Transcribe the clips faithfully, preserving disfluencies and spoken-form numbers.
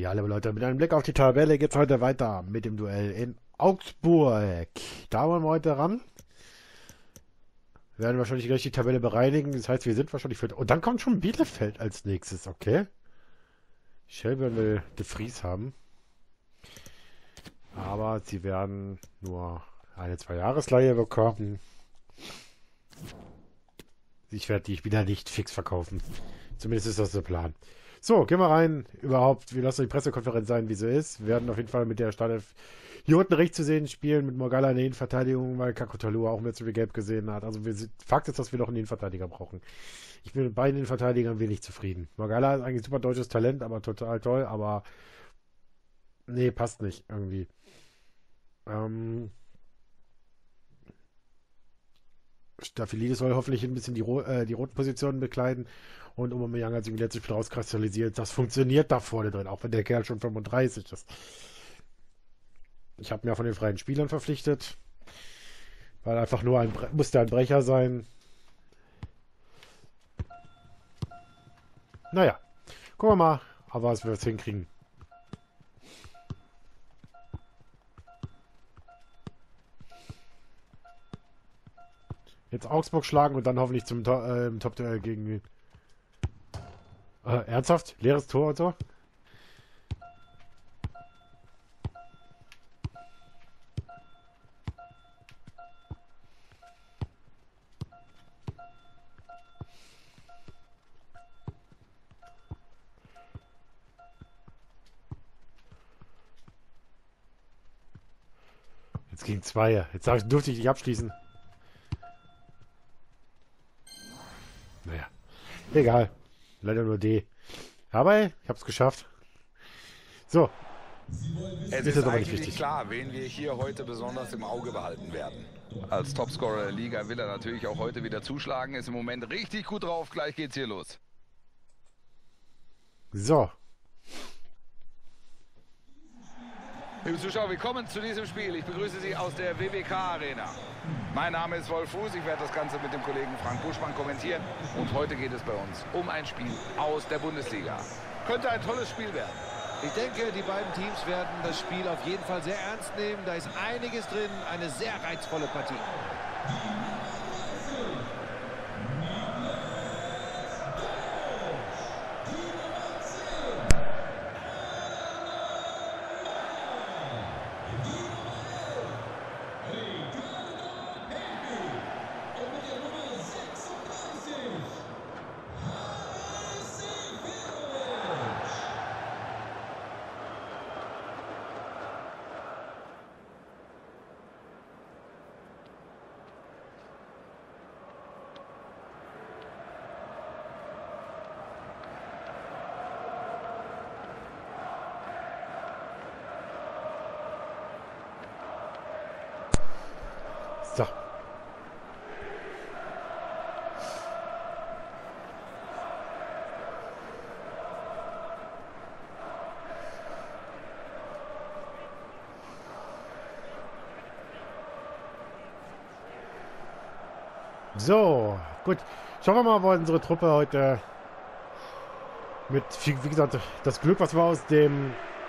Ja, liebe Leute, mit einem Blick auf die Tabelle geht es heute weiter mit dem Duell in Augsburg. Da wollen wir heute ran. Wir werden wahrscheinlich gleich die Tabelle bereinigen. Das heißt, wir sind wahrscheinlich für... Und dann kommt schon Bielefeld als nächstes, okay? Shelburne will De Vries haben. Aber sie werden nur eine Zwei-Jahres-Leihe bekommen. Ich werde die Spieler nicht fix verkaufen. Zumindest ist das der Plan. So, gehen wir rein. Überhaupt, wir lassen die Pressekonferenz sein, wie sie ist. Wir werden auf jeden Fall mit der Startelf hier unten rechts zu sehen spielen, mit Morgalla in der Innenverteidigung, weil Kakotalua auch mehr zu viel Gelb gesehen hat. Also wir sind, Fakt ist, dass wir noch einen Innenverteidiger brauchen. Ich bin mit beiden Innenverteidigern wenig zufrieden. Morgalla ist eigentlich super deutsches Talent, aber total toll, aber nee, passt nicht irgendwie. Ähm... Staphylides soll hoffentlich ein bisschen die, äh, die roten Positionen bekleiden und Aubameyang hat sich im letzten Spiel rauskristallisiert. Das funktioniert da vorne drin, auch wenn der Kerl schon fünfunddreißig ist. Ich habe mir von den freien Spielern verpflichtet, weil einfach nur ein musste ein Brecher sein. Naja, gucken wir mal, aber was wir jetzt hinkriegen. Jetzt Augsburg schlagen und dann hoffentlich zum to äh, Top-Duell gegen... Äh, ernsthaft? Leeres Tor und so? Jetzt gegen zwei. Jetzt durfte ich nicht abschließen. Naja, egal. Leider nur D. Aber ich habe es geschafft. So. Es ist, ist eigentlich nicht klar, wen wir hier heute besonders im Auge behalten werden. Als Topscorer der Liga will er natürlich auch heute wieder zuschlagen. Ist im Moment richtig gut drauf. Gleich geht's hier los. So. Liebe Zuschauer, willkommen zu diesem Spiel. Ich begrüße Sie aus der W W K Arena. Mein Name ist Wolf Fuß, ich werde das Ganze mit dem Kollegen Frank Buschmann kommentieren. Und heute geht es bei uns um ein Spiel aus der Bundesliga. Könnte ein tolles Spiel werden. Ich denke, die beiden Teams werden das Spiel auf jeden Fall sehr ernst nehmen. Da ist einiges drin, eine sehr reizvolle Partie. So. So, gut. Schauen wir mal, wo unsere Truppe heute mit, wie gesagt, das Glück, was wir aus dem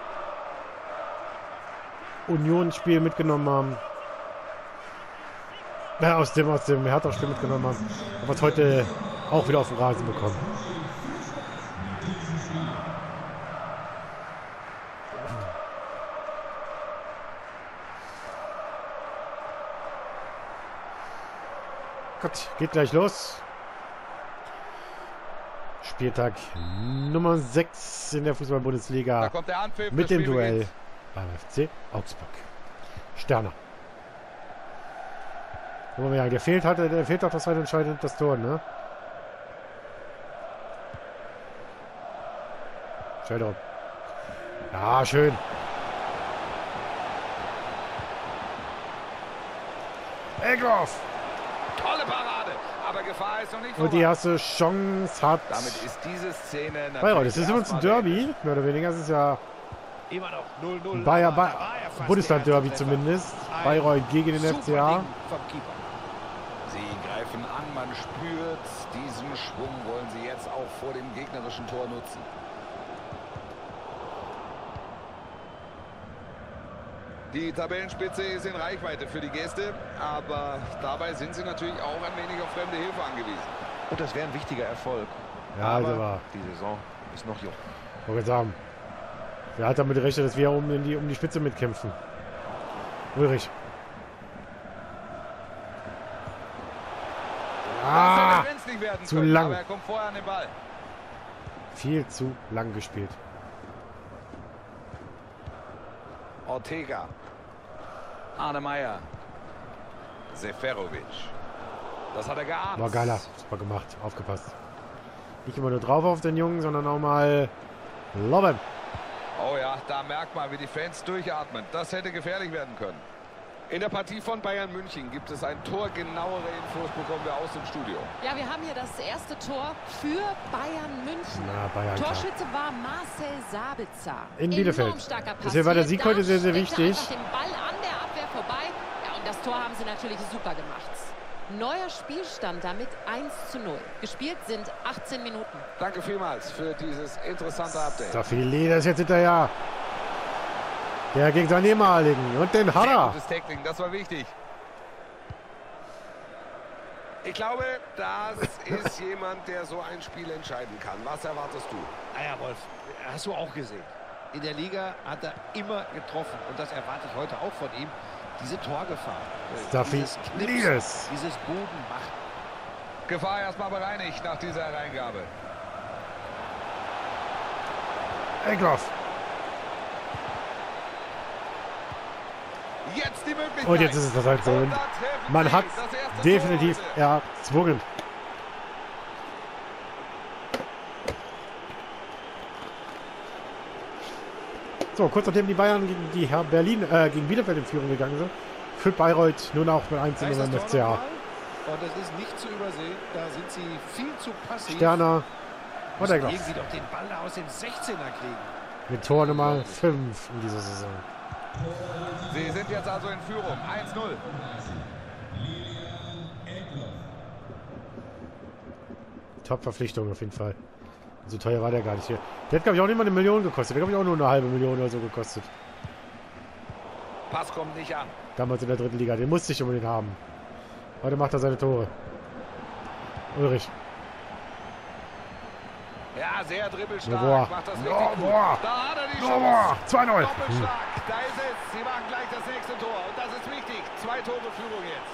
Union-Spiel mitgenommen haben, äh, aus dem, aus dem Hertha-Spiel mitgenommen haben, und was heute auch wieder auf den Rasen bekommen. Gut, geht gleich los. Spieltag Nummer sechs in der Fußball-Bundesliga mit dem Duell beim F C Augsburg. Sterner. Ja, der fehlt halt, der fehlt doch das halt entscheidend das Tor, ne? Schön. Ja, schön. Eckhoff. Tolle Parade, aber Gefahr ist noch nicht vorbei. Und die erste Chance hat... Damit ist diese Szene... Bayreuth, das ist übrigens ein Derby, mehr oder weniger. Es ist ja... Immer noch null null. Bayer, Bayer, Bundesland-Derby zumindest. Bayreuth gegen den F C A. Sie greifen an, man spürt, diesen Schwung wollen sie jetzt auch vor dem gegnerischen Tor nutzen. Die Tabellenspitze ist in Reichweite für die Gäste, aber dabei sind sie natürlich auch ein wenig auf fremde Hilfe angewiesen. Und das wäre ein wichtiger Erfolg. Ja, aber also war. die Saison ist noch jung. Ich wollte sagen, wer hat damit gerechnet, dass wir um, in die, um die Spitze mitkämpfen? Ulrich. Ah, Das hätte nicht werden zu können, lang. aber er kommt vorher an den Ball. Viel zu lang gespielt. Ortega. Arne Meyer. Seferovic. Das hat er geahnt. War geiler. Super gemacht. Aufgepasst. Nicht immer nur drauf auf den Jungen, sondern auch mal lobben. Oh ja, da merkt man, wie die Fans durchatmen. Das hätte gefährlich werden können. In der Partie von Bayern München gibt es ein Tor. Genauere Infos bekommen wir aus dem Studio. Ja, wir haben hier das erste Tor für Bayern München. Na, Bayern, klar. Torschütze war Marcel Sabitzer. In Bielefeld. Enorm starker Pass. Deswegen war der Sieg Hier, heute da sehr, sehr steckt er wichtig. einfach den Ball an der Abwehr vorbei. Ja, und das Tor haben sie natürlich super gemacht. Neuer Spielstand damit eins zu null. Gespielt sind achtzehn Minuten. Danke vielmals für dieses interessante Update. Safili, das ist jetzt hinterher. Der gegen seinen ehemaligen. Und den hat Sehr er. gutes Tackling, das war wichtig. Ich glaube, das ist jemand, der so ein Spiel entscheiden kann. Was erwartest du? Ah ja, Wolf, hast du auch gesehen. In der Liga hat er immer getroffen. Und das erwarte ich heute auch von ihm. Diese Torgefahr. Staffi Dieses Knips, Lies. dieses Boden macht. Gefahr erstmal bereinigt nach dieser Hereingabe. Eckloff. Jetzt die Möglichkeit. Und jetzt ist es das halt so. Und Und da treffen man sie hat das erste definitiv Tor heute. erzwungen. So, kurz nachdem die Bayern gegen die Herr Berlin, äh, gegen Bielefeld in Führung gegangen sind, führt Bayreuth nun auch mit eins zu Da ist null das beim Tor F C A. nochmal. Und das ist nicht zu übersehen. Da sind sie viel zu passiv. Sterner und Müssen Eckloff. irgendwie doch den Ball da aus dem sechzehner kriegen. Mit Tor Nummer fünf in dieser Saison. Sie sind jetzt also in Führung. eins null. Top-Verpflichtung auf jeden Fall. So teuer war der gar nicht hier. Der hat, glaube ich, auch nicht mal eine Million gekostet. Der hat, glaube ich, auch nur eine halbe Million oder so gekostet. Pass kommt nicht an. Damals in der dritten Liga. Den musste ich unbedingt haben. Heute macht er seine Tore. Ulrich. Ja, sehr dribbelstark. Novoa. Macht das richtig Novoa. gut. Da hat er die Novoa. Chance. zwei null. Doppelschlag. Da ist es. Sie machen gleich das nächste Tor. Und das ist wichtig. Zwei Tore Führung jetzt.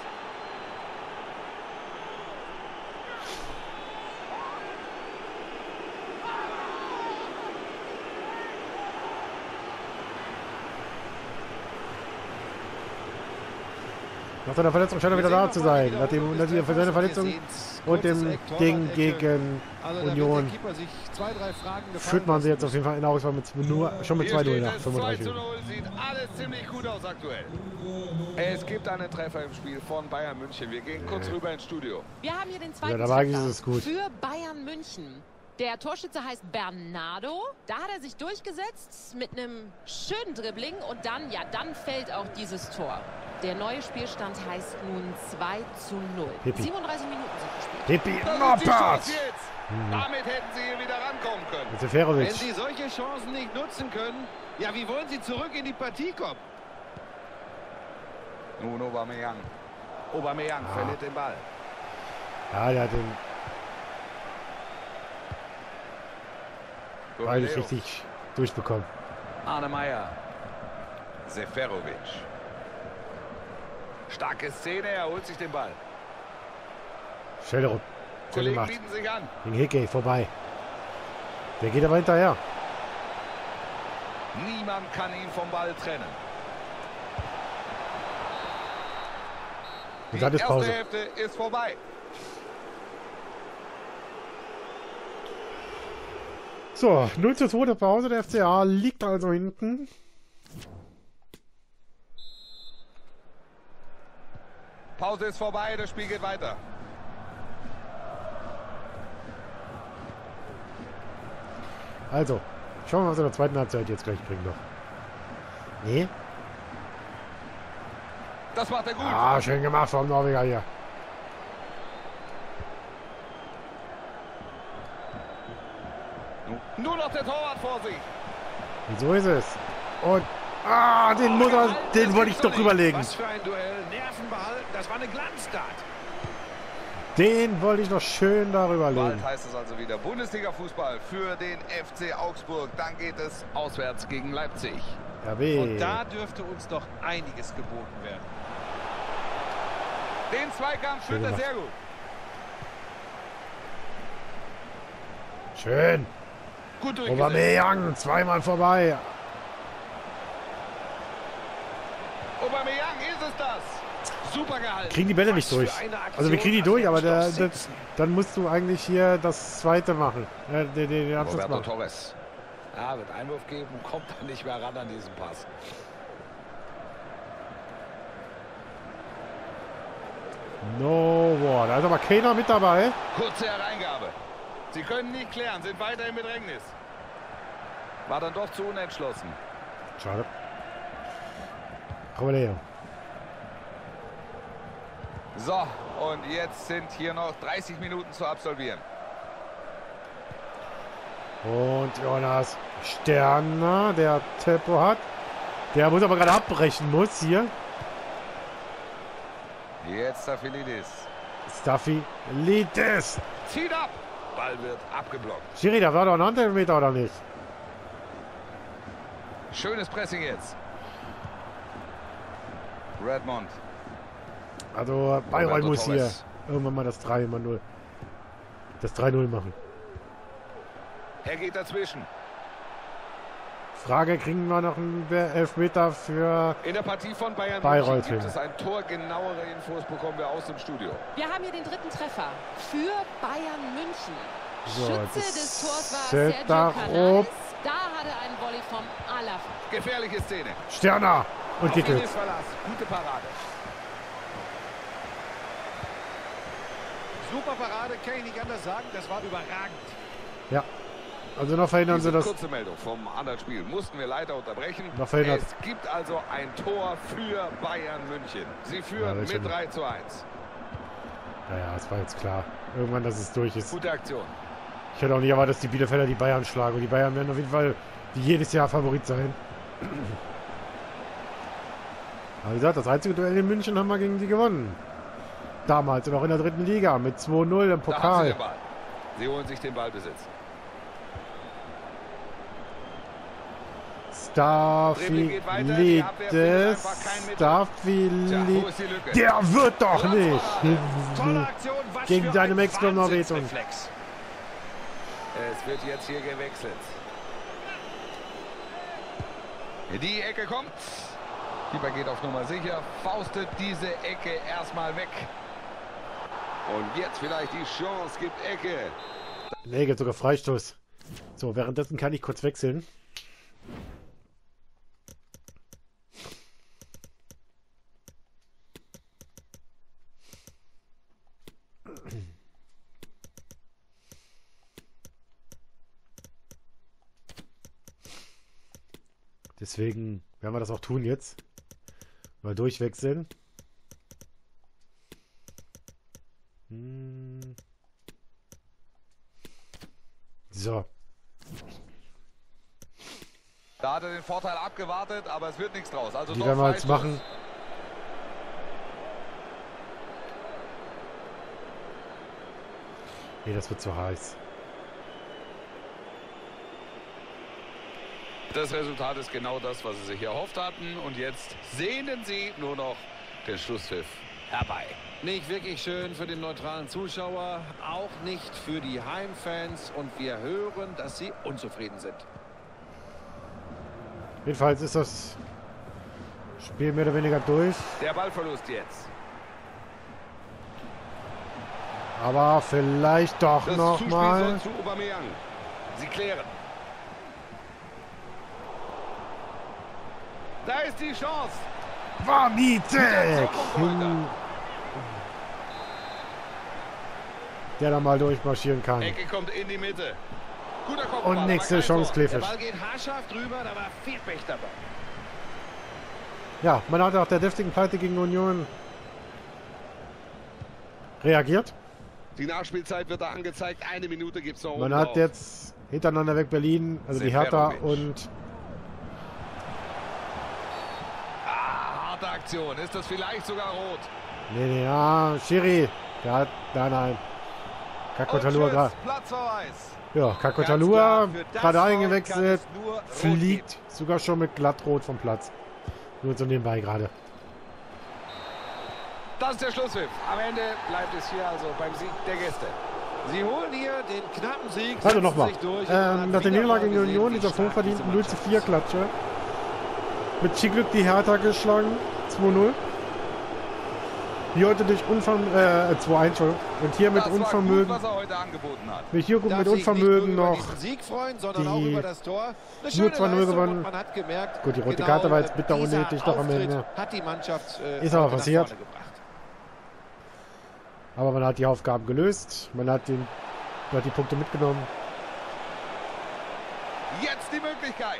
Nach seiner Verletzung scheint er wieder da zu sein. Nach, dem, nach dieser, seiner Verletzung und dem Ding gegen Union führt man sie jetzt auf jeden Fall in Augsburg mit nur, schon mit Hier zwei null steht nach es fünfunddreißig zwei zu Minuten. null. Sieht alles ziemlich gut aus aktuell. Es gibt einen Treffer im Spiel von Bayern München. Wir gehen kurz rüber ins Studio. Wir haben hier den zweiten Ja, da war Treffer es gut. für Bayern München. Der Torschütze heißt Bernardo. Da hat er sich durchgesetzt mit einem schönen Dribbling. Und dann, ja, dann fällt auch dieses Tor. Der neue Spielstand heißt nun zwei zu null. Pippi. siebenunddreißig Minuten sind gespielt. Pippi, Das ist die Noppert! Chance jetzt. Damit hätten sie hier wieder rankommen können. Wenn Seferovic. sie solche Chancen nicht nutzen können, ja, wie wollen sie zurück in die Partie kommen? Nun Aubameyang. Aubameyang Ah. verliert den Ball. Ja, der hat den eigentlich Leo. richtig durchbekommen. Arne Meyer. Seferovic. Starke Szene, er holt sich den Ball. Schellerup. Schön Kollegen gemacht. bieten sich an. Gegen Hickey vorbei. Der geht aber hinterher. Niemand kann ihn vom Ball trennen. Und Die dann ist erste Pause. Hälfte ist vorbei. So, null zu zwei der Pause. Der F C A liegt also hinten. Pause ist vorbei, das Spiel geht weiter. Also, schauen wir mal, was in der zweiten Halbzeit jetzt gleich bringt noch. Nee? Das macht er gut. Ah, schön gemacht vom Norweger hier. Nur noch der Torwart vor sich. Und so ist es. Und Ah, den Mutter, den wollte ich doch überlegen. Was für ein Duell. Nerven behalten. Das war eine Glanztat. Den wollte ich noch schön darüber legen. Bald heißt es also wieder Bundesliga-Fußball für den F C Augsburg. Dann geht es auswärts gegen Leipzig. R B. Und da dürfte uns doch einiges geboten werden. Den Zweikampf führt er sehr gut. Schön. Gut durchgesetzt. Aubameyang, zweimal vorbei. Aubameyang ist es das. Super gehalten. Kriegen die Bälle nicht durch. Also wir kriegen die durch, aber der, der, dann musst du eigentlich hier das zweite machen. Äh, den, den, den Abschluss Roberto machen. Torres. Ja, wird Einwurf geben, kommt dann nicht mehr ran an diesen Pass. No war. Da ist aber keiner mit dabei. Kurze Hereingabe. Sie können nicht klären, sind weiter im Bedrängnis. War dann doch zu unentschlossen. Schade. Aber der. So, und jetzt sind hier noch dreißig Minuten zu absolvieren. Und Jonas Sterner, der Tempo hat. Der muss aber gerade abbrechen muss hier. Jetzt Staffelidis. Staffelidis. Zieht ab. Ball wird abgeblockt. Schiri, da war doch ein Handelmeter, oder nicht? Schönes Pressing jetzt. Redmond. Also Bayreuth Roberto muss hier Torres. irgendwann mal das drei null. Das drei null machen. Er geht dazwischen. Frage, kriegen wir noch einen Elfmeter für In der Partie von Bayern Bayreuth München gibt hin. es ein Tor. Genauere Infos bekommen wir aus dem Studio. Wir haben hier den dritten Treffer für Bayern München. So, Schütze das des Tors war Set Sergio da Canales. oben. Da hat er einen Volley vom Alaf. Gefährliche Szene. Sterner und Auf ihn Gickel. ist Verlass. Gute Parade. Super Parade, kann ich nicht anders sagen. Das war überragend. Ja. Also noch verhindern Diese sie das. kurze Meldung vom anderen Spiel mussten wir leider unterbrechen. Noch verhindert. Es gibt also ein Tor für Bayern München. Sie Ja, führen das mit stimmt. drei zu eins. Naja, es war jetzt klar. Irgendwann, dass es durch ist. Gute Aktion. Ich hätte auch nicht erwartet, dass die Bielefelder die Bayern schlagen. Und die Bayern werden auf jeden Fall wie jedes Jahr Favorit sein. Aber wie gesagt, das einzige Duell in München haben wir gegen die gewonnen. Damals und auch in der dritten Liga mit zwei null im Da haben sie den Pokal. Ball. Sie holen sich den Ballbesitz. Dribbling geht weiter, die Abwehr findet einfach kein Mittel. Tja, wo Staffelidis. ist die Lücke? Der wird doch nicht. Tolle Aktion. Was Gegen für deine ein Max noch wehtun. Wahnsinnsreflex. Es wird jetzt hier gewechselt. Die Ecke kommt. Keeper geht auf Nummer sicher. Faustet diese Ecke erstmal weg. Und jetzt vielleicht die Chance. Gibt Ecke. Nee, gibt sogar Freistoß. So, währenddessen kann ich kurz wechseln. Deswegen werden wir das auch tun jetzt. Mal durchwechseln. Hm. So. Da hat er den Vorteil abgewartet, aber es wird nichts draus. Also Die doch werden wir jetzt Freistoß. machen. Nee, das wird zu heiß. Das Resultat ist genau das, was sie sich erhofft hatten. Und jetzt sehnen sie nur noch den Schlusspfiff herbei. Nicht wirklich schön für den neutralen Zuschauer, auch nicht für die Heimfans. Und wir hören, dass sie unzufrieden sind. Jedenfalls ist das Spiel mehr oder weniger durch. Der Ballverlust jetzt. Aber vielleicht doch Das noch Zuspiel mal. soll zu Aubameyang. Sie klären. Da ist die Chance. Wamitek! Hm. Der da mal durchmarschieren kann. Ecke kommt in die Mitte. Guter Kopfball, Und aber nächste kein Chance, Tor. Der Kleefisch. Ball geht haarscharf drüber, da war viel Pech dabei. Ja, man hat auch der deftigen Pleite gegen Union reagiert. Die Nachspielzeit wird da angezeigt. Eine Minute gibt es noch. Man oben hat drauf. jetzt hintereinander weg Berlin, also die Hertha Seferovic. und Aktion. Ist das vielleicht sogar rot? Nee, nee, ja, Schiri. Der hat, nein, nein. Kakotalua gerade. Platzverweis. Ja, Kakotalua gerade eingewechselt. Fliegt sogar schon mit glattrot vom Platz. Nur so nebenbei gerade. Das ist der Schlusspfiff. Am Ende bleibt es hier also beim Sieg der Gäste. Sie holen hier den knappen Sieg. Also nochmal. Ähm, nach der Niederlage gegen Union, dieser vorverdienten null zu vier Klatsche. Mit viel Glück die Hertha geschlagen. zwei null. Hier heute durch Unvermögen, äh, zwei eins, und hier mit Das Unvermögen, war gut, was er heute angeboten hat. mit, hier Darf mit sich Unvermögen nicht nur über noch diesen Sieg freuen, sondern die auch über das Tor. Eine nur schöne zwei null Leistung gewonnen. und man hat gemerkt, Gut, die rote genau, Karte war jetzt bitter dieser unnötig doch am Auftritt Ende. hat die Mannschaft äh, Ist aber nach passiert. vorne gebracht. Aber man hat die Aufgaben gelöst. Man hat, den, man hat die Punkte mitgenommen. Jetzt die Möglichkeit.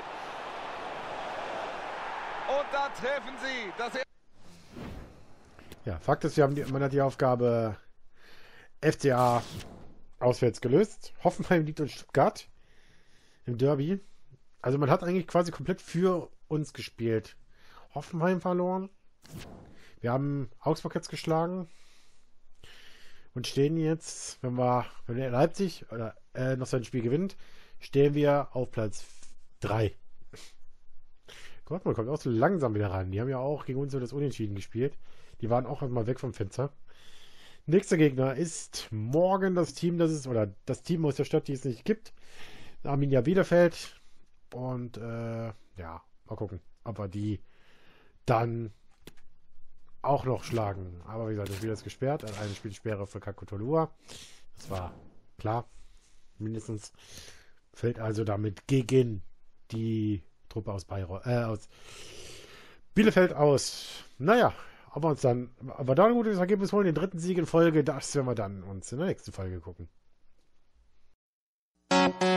Und da treffen sie. Das Ja, Fakt ist, wir haben die, man hat die Aufgabe F C A auswärts gelöst. Hoffenheim liegt in Stuttgart im Derby. Also man hat eigentlich quasi komplett für uns gespielt. Hoffenheim verloren. Wir haben Augsburg jetzt geschlagen. Und stehen jetzt, wenn wir, wenn der Leipzig oder, äh, noch sein Spiel gewinnt, stehen wir auf Platz drei. Gott, man kommt auch so langsam wieder ran. Die haben ja auch gegen uns so das Unentschieden gespielt. Die waren auch erstmal weg vom Fenster. Nächster Gegner ist morgen das Team, das ist, oder das Team aus der Stadt, die es nicht gibt. Arminia Bielefeld. Und äh, ja, mal gucken, ob wir die dann auch noch schlagen. Aber wie gesagt, das Spiel ist gesperrt. Eine Spielsperre für Kakotalua. Das war klar. Mindestens fällt also damit gegen die Truppe aus Bayreuth, äh, aus Bielefeld aus. Naja, ob wir uns dann, aber da ein gutes Ergebnis holen, den dritten Sieg in Folge, das werden wir dann uns in der nächsten Folge gucken.